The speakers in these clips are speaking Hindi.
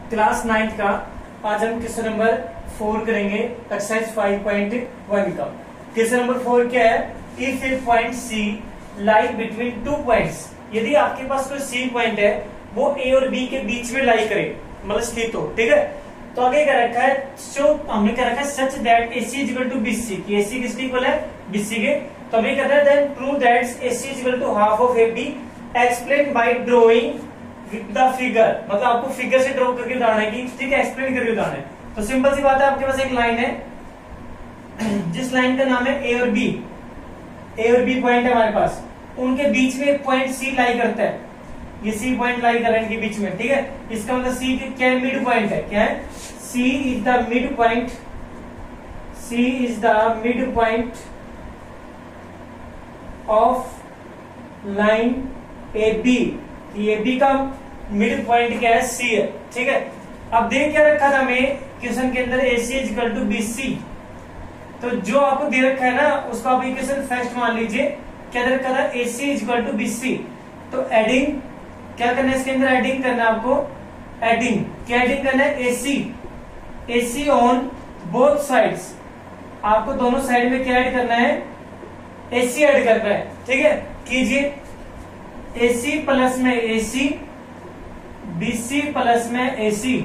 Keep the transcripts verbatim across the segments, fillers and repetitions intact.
क्लास नाइन्थ का आज हम क्वेश्चन नंबर फोर करेंगे एक्सरसाइज फाइव पॉइंट वन का। क्वेश्चन नंबर फोर क्या है? If A point C lie between two points, यदि आपके पास कोई सी पॉइंट है वो ए और बी के बीच में लाई करे, मतलब स्थित हो, ठीक है। तो आगे क्या रखा है, जो हमने क्या रखा है, such that AC is equal to BC, कि एसी किसके इक्वल है? बीसी के। तो अभी कहते हैं then prove that AC is equal to half of AB, explain by drawing with the figure, मतलब आपको फिगर से ड्रॉ करके बताना है कि ठीक है, एक्सप्लेन करके बताना है। तो सिंपल सी बात है, आपके पास एक लाइन है जिस लाइन का नाम है ए और बी, ए और बी पॉइंट है हमारे पास, उनके बीच में एक पॉइंट सी लाई करता है, ये सी पॉइंट लाई कर रहे हैं इनके बीच में, ठीक है। इसका मतलब सी क्या है? मिड पॉइंट है। क्या है? C is the mid point, C is the mid point of line A B, A B का मिड पॉइंट क्या है? सी है, ठीक है। अब देख क्या रखा था हमें क्वेश्चन के अंदर, A C is equal to B C. तो जो आपको दे रखा है ना उसको आप इक्वेशन फर्स्ट मान लीजिए। क्या दे रखा था? A C is equal to B C. तो एडिंग क्या करना है इसके अंदर? एडिंग करना है आपको, एडिंग क्या एडिंग करना है? AC, AC on both sides, आपको दोनों साइड में क्या ऐड करना है? एसी ऐड करना है, ठीक है। कीजिए, एसी प्लस में एसी, बीसी प्लस में एसी,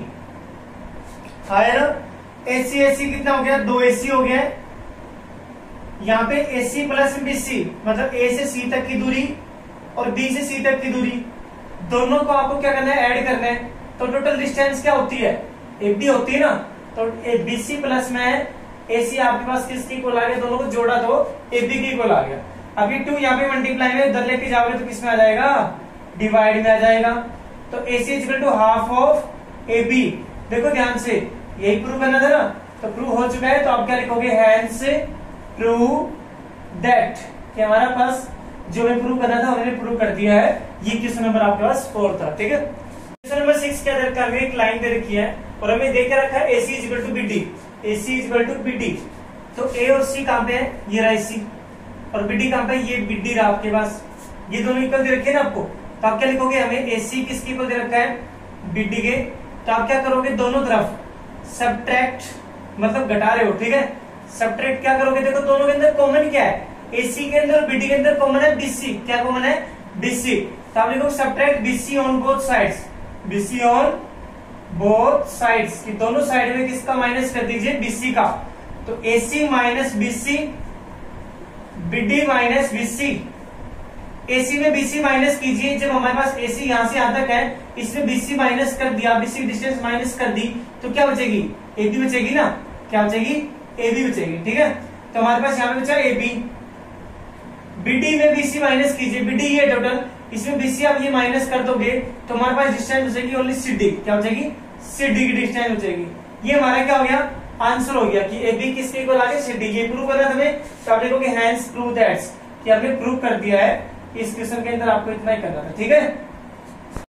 है ना। एसी एसी कितना हो गया? दो एसी हो गया। यहाँ पे एसी प्लस बीसी मतलब ए से सी तक की दूरी और बी से सी तक की दूरी, दोनों को आपको क्या करना है? ऐड करना है। तो टोटल डिस्टेंस क्या होती है? ए बी होती है ना। तो बीसी प्लस में एसी आपके पास किसकी इक्वल आ गया? दोनों को जोड़ा तो ए बी की इक्वल आ गया। अभी टू यहाँ पे मल्टीप्लाई में उधर लेके जाओगे तो किस में आ जाएगा? डिवाइड में आ जाएगा। तो AC is equal to half of A B. देखो ध्यान से, यही प्रूव करना था ना, तो प्रूव हो चुका है। तो आप क्या लिखोगे? हैंस प्रूव दैट, कि हमारा पास जो हमें प्रूव करना था उन्होंने प्रूव कर दिया है। ये क्वेश्चन नंबर आपके पास फोर था, ठीक है। क्वेश्चन नंबर सिक्स क्या दे रखा है? एक लाइन दे रखी है और हमें दे के रखा है AC is equal to BD, AC is equal to BD. तो ए और सी कहां पे है? ये रहा सी, और बीडी कहां पे? ये बीडी रहा आपके पास। ये दोनों इक्वल दे रखे हैं ना आपको। तो आप क्या लिखोगे? हमें एसी किसकी इक्वल दे रखा है? बीडी के। तो आप क्या करोगे? दोनों तरफ सबट्रैक्ट, मतलब घटा रहे हो, ठीक है। सबट्रैक्ट क्या करोगे? देखो दोनों के अंदर कॉमन क्या है? एसी के अंदर बीडी के अंदर कॉमन है बीसी। क्या कॉमन है? बीसी। तो आप लिखोगे subtract BC on both sides, BC on both sides, कि दोनों साइड में किसका माइनस कर दीजिए? बीसी का। तो AC minus BC, BD minus BC. AC में बीसी माइनस कीजिए, जब हमारे पास एसी यहां से यहां तक है, इसमें बीसी माइनस कर दिया, बीसी डिस्टेंस माइनस कर दी, तो क्या बचेगी? एबी बचेगी ना। क्या बचेगी? एबी बचेगी, ठीक है। तो हमारे पास यहाँ पे बचा एबी। बीडी में बीसी माइनस कीजिए, बीडी ये टोटल, इसमें बीसी आप ये माइनस कर दोगे तो हमारे पास डिस्टेंस बचेगी ओनली सीडी। क्या बचेगी? सीडी की डिस्टेंस बचेगी। ये हमारा क्या हो गया? आंसर हो गया कि एबी किसके इक्वल आ गया? सीडी। ये प्रूव करना है हमें, तो आप लिखोगे हैंस प्रूव दैट्स, कि हमने प्रूव कर दिया है। इस क्वेश्चन के अंदर आपको इतना ही करना था, ठीक है।